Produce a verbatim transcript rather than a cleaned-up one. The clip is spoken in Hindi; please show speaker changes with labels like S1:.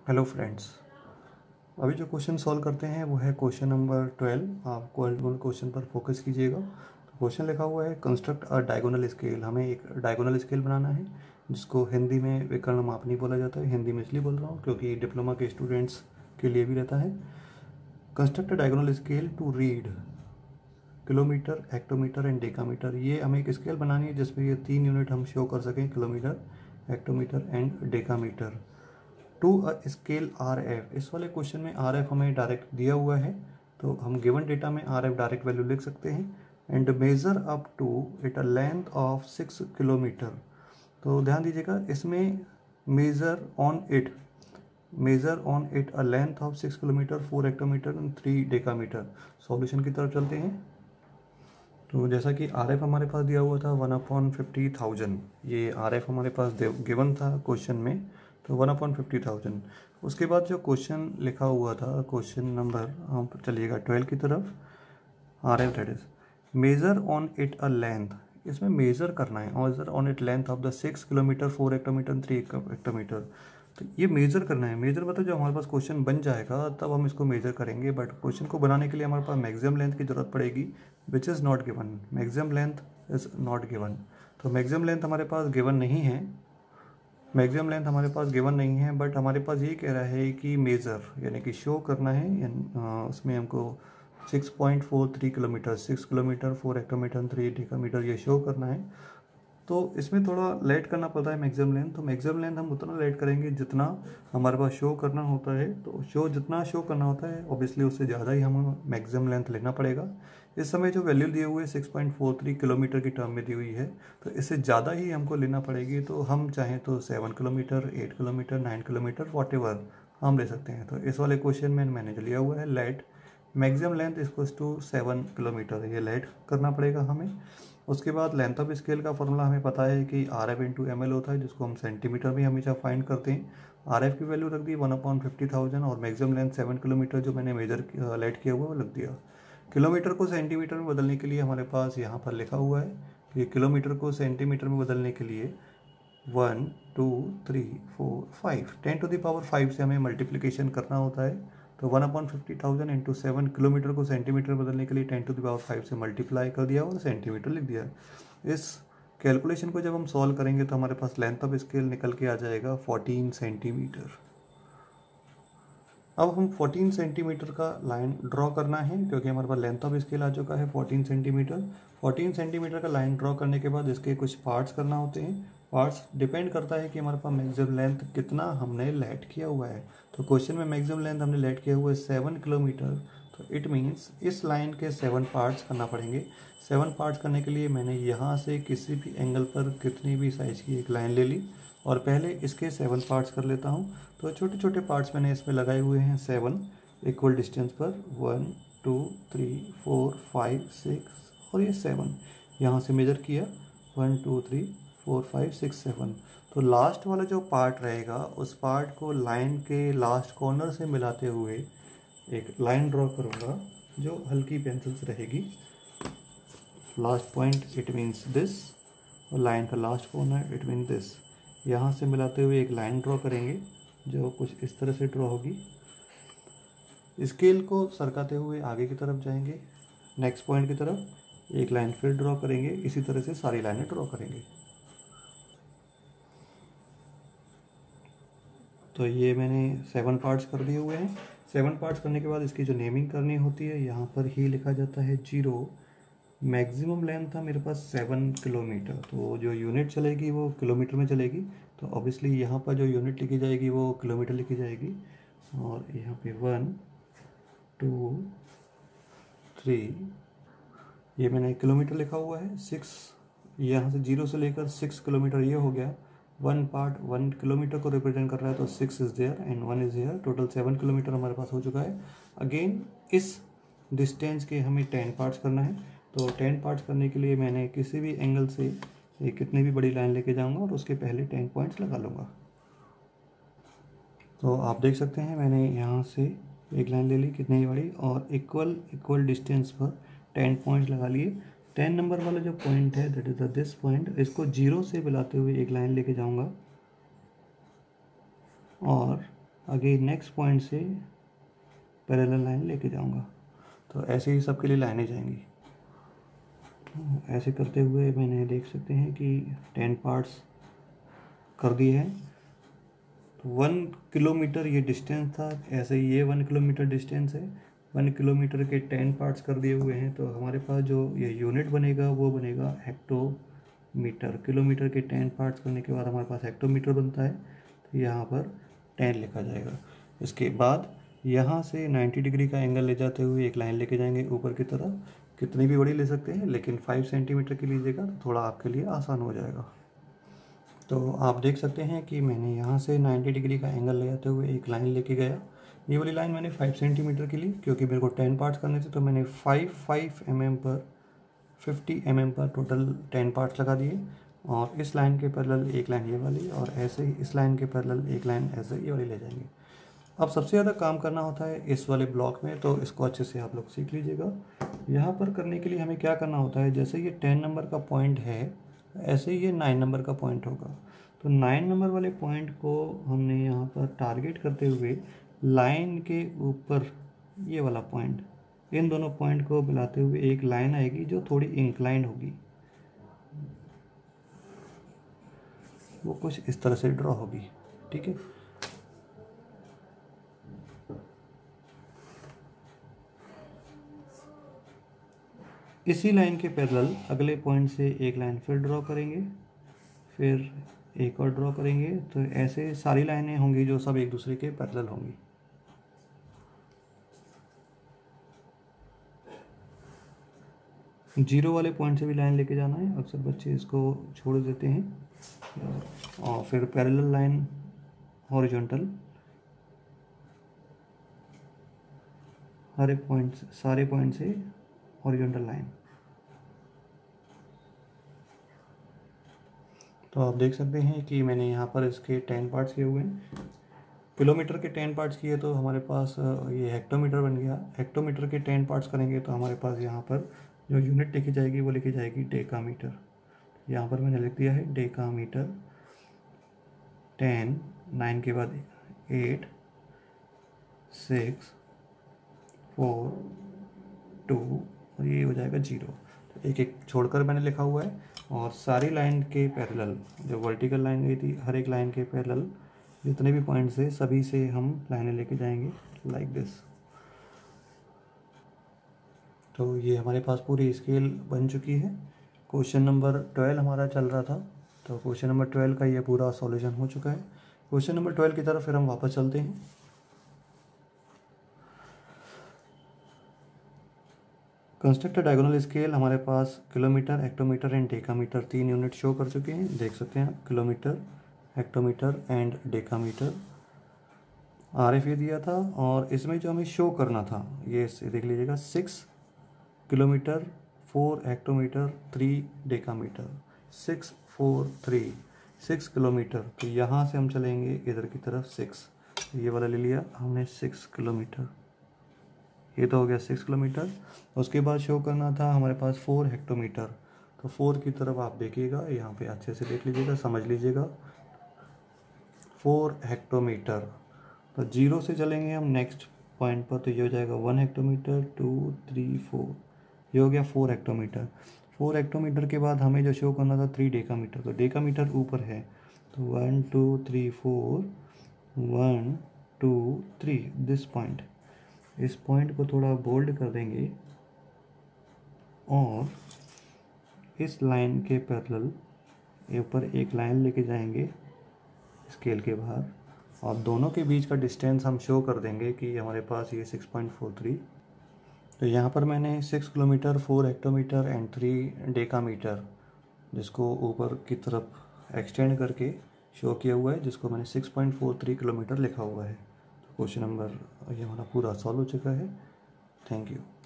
S1: हेलो फ्रेंड्स, अभी जो क्वेश्चन सॉल्व करते हैं वो है क्वेश्चन नंबर ट्वेल्व। आप क्वेश्चन पर फोकस कीजिएगा। तो क्वेश्चन लिखा हुआ है कंस्ट्रक्ट अ डायगोनल स्केल। हमें एक डायगोनल स्केल बनाना है जिसको हिंदी में विकर्ण मापनी बोला जाता है। हिंदी में इसलिए बोल रहा हूँ क्योंकि डिप्लोमा के स्टूडेंट्स के लिए भी रहता है। Construct a diagonal scale to read kilometre, hectometre and decametre. ये हमें एक स्केल बनानी है जिसमें ये तीन यूनिट हम शो कर सकें, kilometre, hectometre and decametre to a scale R F. इस वाले क्वेश्चन में आर एफ हमें डायरेक्ट दिया हुआ है, तो हम गिवन डेटा में आर एफ डायरेक्ट वैल्यू लिख सकते हैं। And measure up to it a length of six kilometre. तो ध्यान दीजिएगा, इसमें measure on it measure on it a length of six kilometre, four hectometre and three decametre. Solution की तरफ चलते हैं। तो जैसा कि आर एफ हमारे पास दिया हुआ था वन अपॉन फिफ्टी थाउजेंड, ये आर एफ हमारे पास गिवन था क्वेश्चन में, तो वन अपॉन फिफ्टी थाउजेंड। उसके बाद जो क्वेश्चन लिखा हुआ था, क्वेश्चन नंबर हम चलिएगा ट्वेल्व की तरफ। R F that is measure on it a length. इसमें मेजर करना है, measure on it length of the six kilometre, four hectometre, three hectometre. तो ये मेजर करना है। मेजर मतलब जब हमारे पास क्वेश्चन बन जाएगा तब हम इसको मेजर करेंगे, बट क्वेश्चन को बनाने के लिए हमारे पास मैक्सिमम लेंथ की जरूरत पड़ेगी, which is not given. Maximum length is not given. तो मैक्सिमम लेंथ हमारे पास गिवन नहीं है मैक्सिमम लेंथ हमारे पास गिवन नहीं है, बट हमारे पास ये कह रहा है कि मेज़र यानी कि शो करना है। यानी उसमें हमको six point four three kilometre, six kilometre, four hectometre, three decametre ये शो करना है। तो इसमें थोड़ा लेट करना पड़ता है मैक्सिमम लेंथ। तो मैक्सिमम लेंथ हम उतना लेट करेंगे जितना हमारे पास शो करना होता है। तो शो जितना शो करना होता है ऑब्वियसली उससे ज़्यादा ही हमें मैक्सिमम लेंथ लेना पड़ेगा। इस समय जो वैल्यू दिए हुए six point four three kilometre की टर्म में दी हुई है, तो इससे ज़्यादा ही हमको लेना पड़ेगी। तो हम चाहें तो seven kilometre, eight kilometre, nine kilometre, whatever हम ले सकते हैं। तो इस वाले क्वेश्चन में मैंने जो लिया हुआ है let maximum length equals to seven kilometre, ये लेट करना पड़ेगा हमें। उसके बाद लेंथ ऑफ स्केल का फॉर्मूला हमें पता है कि R F into M L होता है, जिसको हम सेंटीमीटर में हमेशा फाइंड करते हैं। आर एफ की वैल्यू रख दी वन अपॉन फिफ्टी थाउजेंड और मैक्सिमम लेंथ सेवन किलोमीटर जो मैंने मेजर लेट किया हुआ वो लग दिया। किलोमीटर को सेंटीमीटर में बदलने के लिए हमारे पास यहाँ पर लिखा हुआ है कि किलोमीटर को सेंटीमीटर में बदलने के लिए one two three four five ten to the power five से हमें मल्टीप्लिकेशन करना होता है। तो one upon fifty thousand into seven, kilometre को सेंटीमीटर बदलने के लिए ten to the power five से मल्टीप्लाई कर दिया और सेंटीमीटर लिख दिया। इस कैलकुलेशन को जब हम सॉल्व करेंगे तो हमारे पास लेंथ ऑफ स्केल निकल के आ जाएगा फोर्टीन सेंटीमीटर। अब हम फोर्टीन सेंटीमीटर का लाइन ड्रॉ करना है क्योंकि हमारे पास लेंथ ऑफ स्केल आ चुका है फोर्टीन सेंटीमीटर। फोर्टीन सेंटीमीटर का लाइन ड्रॉ करने के बाद इसके कुछ पार्ट्स करना होते हैं। पार्ट्स डिपेंड करता है कि हमारे पास मैक्सिमम लेंथ कितना हमने लेट किया हुआ है। तो क्वेश्चन में मैक्सिमम लेंथ हमने लेट किया हुआ है सेवन किलोमीटर। तो इट मीन्स इस लाइन के सेवन पार्ट्स करना पड़ेंगे। सेवन पार्ट्स करने के लिए मैंने यहाँ से किसी भी एंगल पर कितनी भी साइज़ की एक लाइन ले ली और पहले इसके सेवन पार्ट्स कर लेता हूँ। तो छोटे छोटे पार्ट्स मैंने इसमें लगाए हुए हैं सेवन इक्वल डिस्टेंस पर, one two three four five six और ये सेवन यहाँ से मेजर किया, one two three four five six seven. तो लास्ट वाला जो पार्ट रहेगा उस पार्ट को लाइन के लास्ट कॉर्नर से मिलाते हुए एक लाइन ड्रॉ करूँगा जो हल्की पेंसिल से रहेगी। Last point it means this और लाइन का last corner it mean this. यहाँ से मिलाते हुए एक लाइन ड्रॉ करेंगे जो कुछ इस तरह से ड्रॉ होगी। स्केल को सरकाते हुए आगे की तरफ जाएंगे, नेक्स्ट पॉइंट की तरफ एक लाइन फिर ड्रॉ करेंगे। इसी तरह से सारी लाइनें ड्रॉ करेंगे। तो ये मैंने सेवन पार्ट्स कर दिए हुए हैं। सेवन पार्ट्स करने के बाद इसकी जो नेमिंग करनी होती है यहाँ पर ही लिखा जाता है जीरो। मैक्सिमम लेंथ था मेरे पास सेवन किलोमीटर, तो जो यूनिट चलेगी वो किलोमीटर में चलेगी। तो ऑब्वियसली यहाँ पर जो यूनिट लिखी जाएगी वो किलोमीटर लिखी जाएगी। और यहाँ पे वन टू थ्री ये मैंने किलोमीटर लिखा हुआ है। सिक्स यहाँ से जीरो से लेकर सिक्स किलोमीटर ये हो गया। वन पार्ट वन किलोमीटर को रिप्रेजेंट कर रहा है, तो six is there and one is there. Total seven kilometre हमारे पास हो चुका है। अगेन इस डिस्टेंस के हमें टेन पार्ट्स करना है। तो टेन पार्ट्स करने के लिए मैंने किसी भी एंगल से ये कितनी भी बड़ी लाइन लेके जाऊंगा और उसके पहले टेन पॉइंट्स लगा लूँगा। तो आप देख सकते हैं मैंने यहाँ से एक लाइन ले ली कितनी बड़ी और इक्वल इक्वल डिस्टेंस पर टेन पॉइंट्स लगा लिए। टेन नंबर वाला जो पॉइंट है that is the this point, इसको जीरो से मिलाते हुए एक लाइन लेके जाऊंगा और आगे नेक्स्ट पॉइंट से पैरेलल लाइन लेके जाऊंगा। तो ऐसे ही सबके लिए लाइनें जाएंगी। ऐसे करते हुए मैंने देख सकते हैं कि टेन पार्ट्स कर दिए हैं। तो वन किलोमीटर ये डिस्टेंस था, ऐसे ही ये वन किलोमीटर डिस्टेंस है। वन किलोमीटर के टेन पार्ट्स कर दिए हुए हैं। तो हमारे पास जो ये यूनिट बनेगा वो बनेगा हेक्टोमीटर। किलोमीटर के टेन पार्ट्स करने के बाद हमारे पास हेक्टोमीटर बनता है। तो यहाँ पर टेन लिखा जाएगा। इसके बाद यहाँ से नाइन्टी डिग्री का एंगल ले जाते हुए एक लाइन लेके जाएंगे ऊपर की तरफ। कितनी भी बड़ी ले सकते हैं, लेकिन फाइव सेंटीमीटर की लीजिएगा तो थोड़ा आपके लिए आसान हो जाएगा। तो आप देख सकते हैं कि मैंने यहाँ से नाइन्टी डिग्री का एंगल ले जाते हुए एक लाइन लेके गया। ये वाली लाइन मैंने फाइव सेंटीमीटर की ली, क्योंकि मेरे को टेन पार्ट्स करने थे। तो मैंने फाइव फाइव एम एम पर फिफ्टी एम एम पर टोटल टेन पार्ट्स लगा दिए। और इस लाइन के पैरेलल एक लाइन ये वाली, और ऐसे ही इस लाइन के पैरेलल एक लाइन ऐसे ये वाली ले जाएंगे। अब सबसे ज़्यादा काम करना होता है इस वाले ब्लॉक में, तो इसको अच्छे से आप लोग सीख लीजिएगा। यहाँ पर करने के लिए हमें क्या करना होता है, जैसे ये टेन नंबर का पॉइंट है, ऐसे ही ये नाइन नंबर का पॉइंट होगा। तो नाइन नंबर वाले पॉइंट को हमने यहाँ पर टारगेट करते हुए लाइन के ऊपर ये वाला पॉइंट, इन दोनों पॉइंट को मिलाते हुए एक लाइन आएगी जो थोड़ी इंक्लाइंड होगी। वो कुछ इस तरह से ड्रॉ होगी, ठीक है। इसी लाइन के पैरेलल अगले पॉइंट से एक लाइन फिर ड्रॉ करेंगे, फिर एक और ड्रॉ करेंगे। तो ऐसे सारी लाइनें होंगी जो सब एक दूसरे के पैरेलल होंगी। जीरो वाले पॉइंट से भी लाइन लेके जाना है। अक्सर बच्चे इसको छोड़ देते हैं। और फिर पैरेलल लाइन, हॉरिजॉन्टल, हर एक पॉइंट, सारे पॉइंट से हॉरिजॉन्टल लाइन। तो आप देख सकते हैं कि मैंने यहाँ पर इसके टेन पार्ट्स किए हुए हैं। किलोमीटर के टेन पार्ट्स किए तो हमारे पास ये हेक्टोमीटर बन गया। हेक्टोमीटर के टेन पार्ट्स करेंगे तो हमारे पास यहाँ पर जो यूनिट लिखी जाएगी वो लिखी जाएगी डेकामीटर। यहाँ पर मैंने लिख दिया है डेकामीटर। टेन, नाइन के बाद एट, सिक्स, फोर, टू, और ये हो जाएगा जीरो। तो एक एक छोड़कर मैंने लिखा हुआ है। और सारी लाइन के पैरेलल, जो वर्टिकल लाइन गई थी, हर एक लाइन के पैरेलल जितने भी पॉइंट्स है सभी से हम लाइनें लेके जाएंगे लाइक दिस। तो ये हमारे पास पूरी स्केल बन चुकी है। क्वेश्चन नंबर ट्वेल्व हमारा चल रहा था। तो क्वेश्चन नंबर ट्वेल्व का ये पूरा सॉल्यूशन हो चुका है। क्वेश्चन नंबर ट्वेल्व की तरफ फिर हम वापस चलते हैं। कंस्ट्रक्ट डायगोनल स्केल हमारे पास किलोमीटर, हेक्टोमीटर एंड डेकामीटर तीन यूनिट शो कर चुके हैं। देख सकते हैं kilometre, hectometre and decametre. R F ये दिया था, और इसमें जो हमें शो करना था ये देख लीजिएगा, six kilometre, four hectometre, three decametre. Six four three, six kilometre. तो यहाँ से हम चलेंगे इधर की तरफ सिक्स, ये वाला ले लिया हमने सिक्स किलोमीटर। ये तो हो गया सिक्स किलोमीटर। उसके बाद शो करना था हमारे पास फोर हेक्टोमीटर। तो फोर की तरफ आप देखिएगा, यहाँ पे अच्छे से देख लीजिएगा, समझ लीजिएगा। Four hectometre. तो जीरो से चलेंगे हम नेक्स्ट पॉइंट पर, तो ये हो जाएगा one hectometre, two, three, four. ये हो गया फोर हेक्टोमीटर। फोर हेक्टोमीटर के बाद हमें जो शो करना था थ्री डेकामीटर। तो डेकामीटर ऊपर है, तो one two three four, one two three, this point. इस पॉइंट को थोड़ा बोल्ड कर देंगे और इस लाइन के पैरेलल ऊपर एक लाइन लेके जाएंगे स्केल के बाहर, और दोनों के बीच का डिस्टेंस हम शो कर देंगे कि हमारे पास ये सिक्स पॉइंट फोर थ्री। तो यहाँ पर मैंने six kilometre, four hectometre and three decametre जिसको ऊपर की तरफ एक्सटेंड करके शो किया हुआ है, जिसको मैंने six point four three kilometre लिखा हुआ है। क्वेश्चन नंबर ये हमारा पूरा सॉल्व हो चुका है। Thank you.